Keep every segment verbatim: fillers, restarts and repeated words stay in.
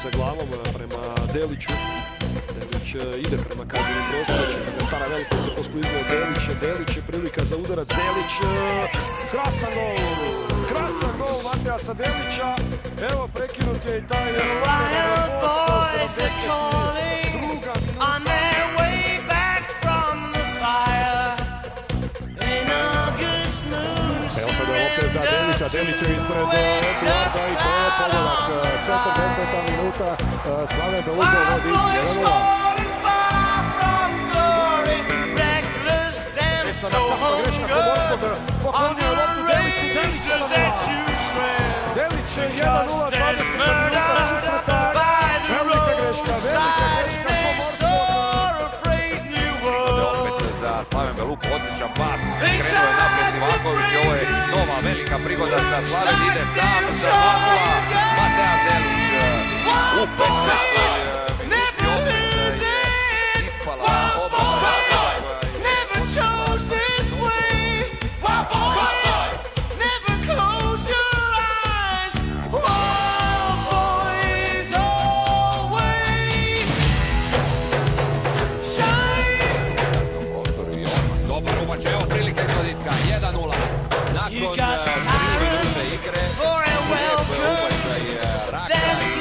se glavom prema Deliću. Delić ide prema kaznenom prostoru, Tara Veliko se poskliznuo Delić, Delić je prilika za udarac, Delić, krasan gol, krasan gol Matejasa Delića, evo prekinut je i taj slavljena posto, sedamdeset druga minuta. Evo sad je opet za Delića, Delić je ispred Eduarda i to je pogodak, četrdeseta minuta, Slaven Belupo vodi jedan nula. E sad nakon greška kod Otpod, poklonio je loptu Deliću, Delić je Delić je jedan nula, dvadeset minuta susreta, velika greška, velika greška kod Otpod. Opet za Slaven Belupo, odličan pas, krenuo je naprijed Ivaković, ovo je nova velika prigoda za Slaven, ide sam za Vakula, Mateja Delić u petnaestoj minuti opet je ispala obrana. Evo prilike izvoditka, jedan nula. Nakon tri minute igre, lijep ubačaj Raka i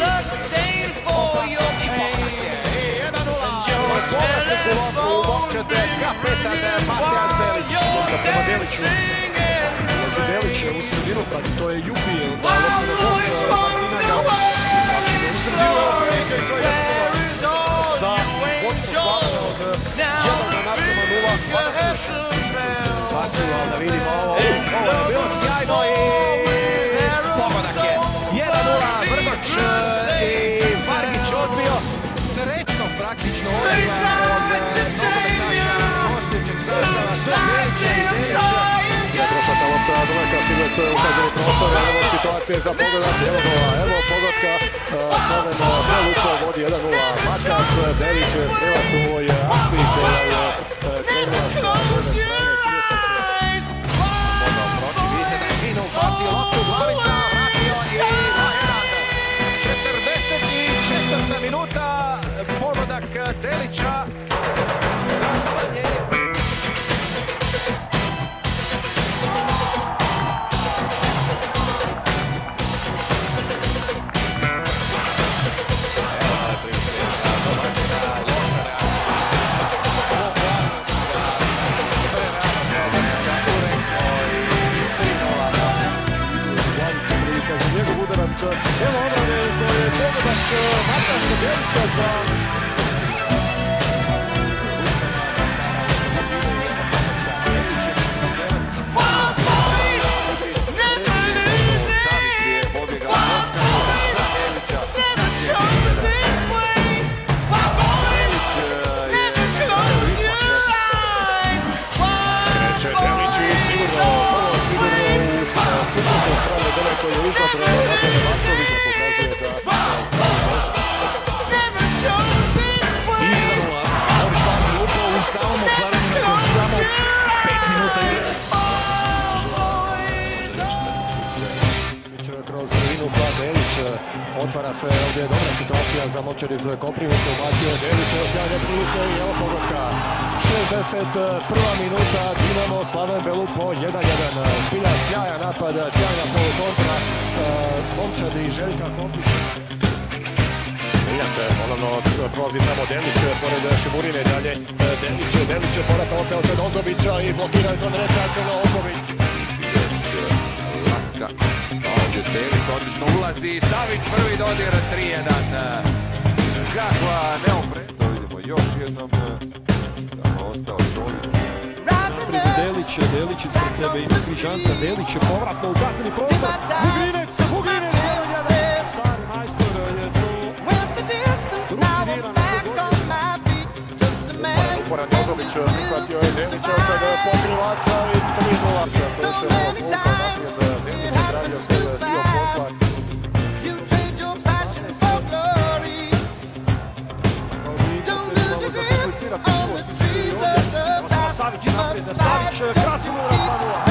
jedan nula. Povratnik u loptu u momčade, kapetan Matejas Delić. Lopta prema Deliću. Ulazi Delić u sredinu, pa to je Jupi. Da, lopta na bok Martina Gavrić. U sredinu je prilike i to je jedan nula. Sa vodstvom Slavena od jedan naprema nula. Bacilo, da vidimo ovo, ovo je bilo sjajno i pogodak je. jedan nula, Vrbač i Vargić odbio, srećno praktično odbila od nogometaša gostujućeg sastava, Delića i Delića. Je prošla ta lopta, daleka Stiglec u kazneni prostor, evo situacije za pogodak, evo gola, evo pogotka, Slaven Belupo vodi jedan nula, Matejas Delić je strelac u ovoj akciji koja je krenula sa bacio loptu, glavica, vratio i dva jedan. četrdeset četvrta minuta, pogodak Delića za smanjenje. Evo obrane koji je pogodak Matejasa Delića za otvara se ovdje dobra situacija za momčad iz Koprivnice, ubacio je Delić, sjajne prilike i evo pogotka. šezdeset prva minuta, Dinamo, Slaven Belupo, jedan jedan. Zbilja sjajan napad, sjajna polukontra, momčad i Željka Kompić. Miljak ponovno prolazi tamo Delić, pored Šimurine dalje. Delić, Delić je povratno opeo se Dozovića i blokira je to Drećak na Oković. Laska, ovdje Delić odlično ulazi, Savić prvi dodir, tri jedan. Kakva neopredno, to vidimo još jednom. Ostao Čolić. Napred Delić, Delić ispred sebe ima Križanca, Delić je povratno u kazneni prostor. Vugrinec, Vugrinec, jedan jedan. Stari majstor je tu. Uporan Dozović, prihvatio je Delića od pokrivača i tri nula. Prošao je ovo puta naprijed, Delić je tražio svoj dio posla. Savić naprijed, Savić, krasi nula, dva nula.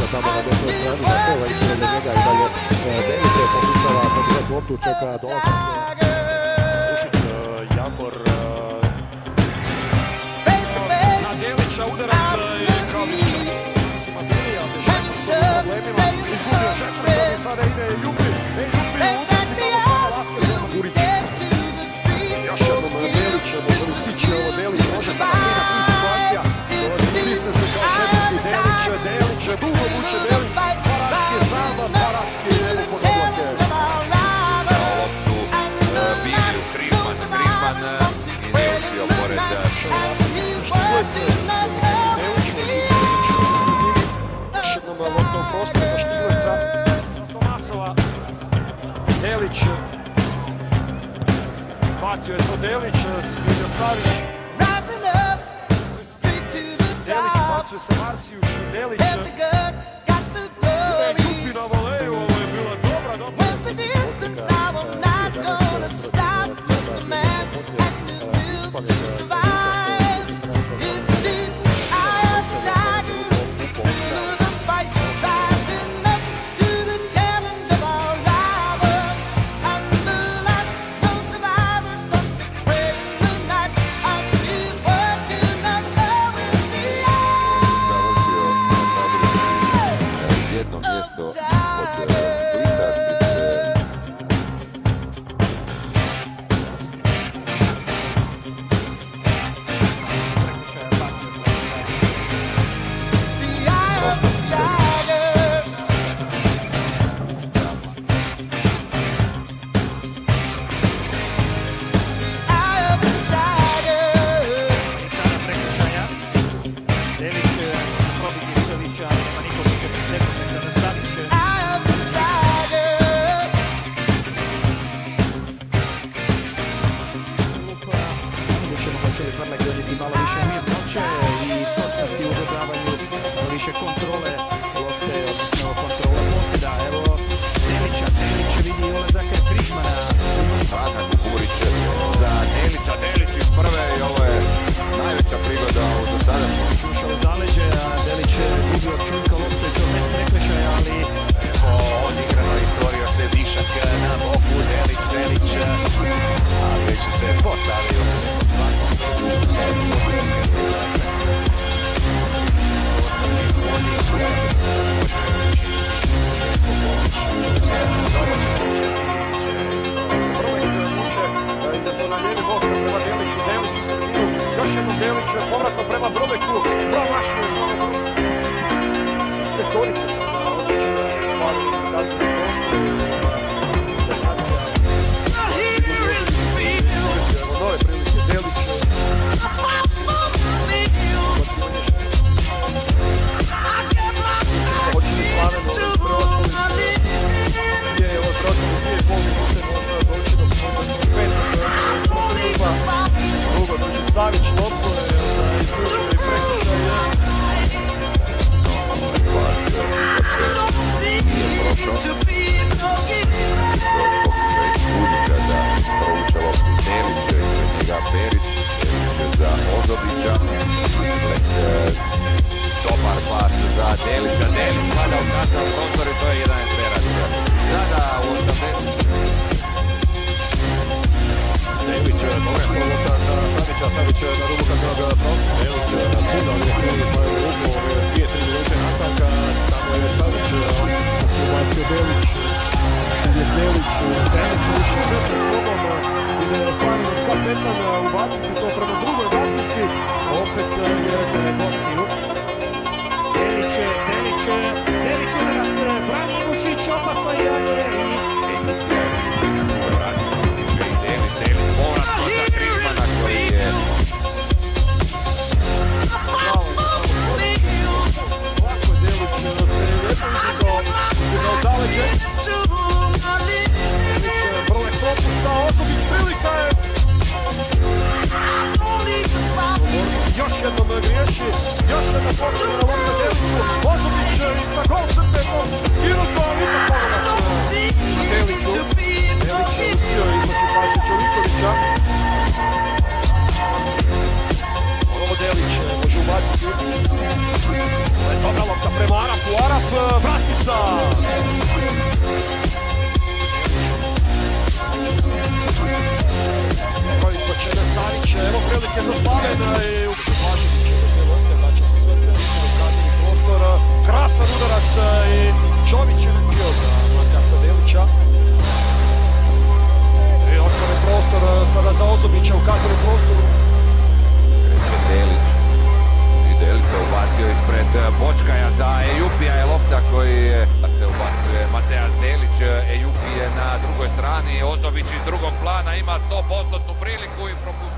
tamo na desnoj strani za kola, ispred njega i dalje Delić pokušava podizati loptu, čeka dolazak. Rušić, Jambor. Na Delića udarac i Kalinića. Mislim, Adelija, Žeferson s problemima, izgubio Žeferson i sada ide Jupi. Ej, Jupi, utakci tamo sada Vasquezom, Gurić. Još jednom Delić, može li stići ovo Delić, može sada tri na tri situacija. Kriste se kao četvrti Delić, Delić, dugo vuče Delić, Paratski je sam, Paratski je evo pod oblake. loptu Biliju Križman, Križman i nije uspio pored Štiglice, Delić, još jednom lopta u prostor za Štiglica. Tomasova, Delić, zbacio je to Delić, Smiljo Savić. Delić bacuje se Marcijuš, Delić. Jupi na voleju, ovo je bila dobra, dobra. Malo više mirnoće i točnosti u dodavanju više kontrole lopte, odnosno kontrole posjeda. Evo Delića, Delić vidi ulazak Križmana. Atak Gurić za Delića, Delić iz prve i ovo je najveća prigoda u dosadašnjem. Ušao u zaleđe, a Delić je vidio čunka lopte i to bez prekršaja, ali evo odigrano, stvorio se višak na boku, Delić, Delić, a već se postavio. Delić povratno prema Brobeku, promašuje Petorice sada osjeća da je stvarno kazneni prostor. Evo nove prilike, Delić. Hoće li Slaven ovaj preostali? Nije ovo preostali dvije i pol minute, možda doći do pet. Drugo drži Savić loptu, izvršuje i prekršaj. Nije prošao. Budića za provuče loptu Delića, ispred njega Perić, Delić za Ozobića. Dobar pas za Delića, Delić pada u kaznan prostor i to je jedan perac. Sada u osamdeset. Delić, dobra je prolota na Savića, Savić na rubu kaznog prostora. Delić na puno, ali je cijeli svoje rubu, ove dvije, tri minute nastavka, tamo je Savić, da se ubacio Delić, je Delić, Delić uši sve pred sobom, ide Slaven od kapetan ubaciti to prema drugoj vratnici, opet je Bosniju. Delić je, Delić je, Delić je udarac, brani Ivušić, opasno je i Povratno za Križmana koji je ovako je Delić se lijepo izgledao u zaleđe. Delić Brlek propušta, Ozobić prilika je. Još jednom griješi, još jedna povreda lopta Deliću. Ozobić iza gol crte, skinuto, ali ipak pogodak na Deliću. Delić je uspio između paše Čolikovića. Ovo Delić može ubaciti. Dobra lopta prema Arapu, Arap udarca. Rović počene Sarić, evo prilike za Slaven i Blažević je te lopte, vraća se sve prilike u kazneni prostor. Krasan udarac i Čović je bio za Matijasa Delića. I otvoren prostor sada za Ozobića u kaznenom prostoru. Kreće Delić. I Delić se ubacio ispred Bočkaja za Ejupija je lopta koji se ubacuje Matejas Delić. Ejupi je na drugoj strani. Ozobić iz drugog plana ima sto posto priliku i propustio.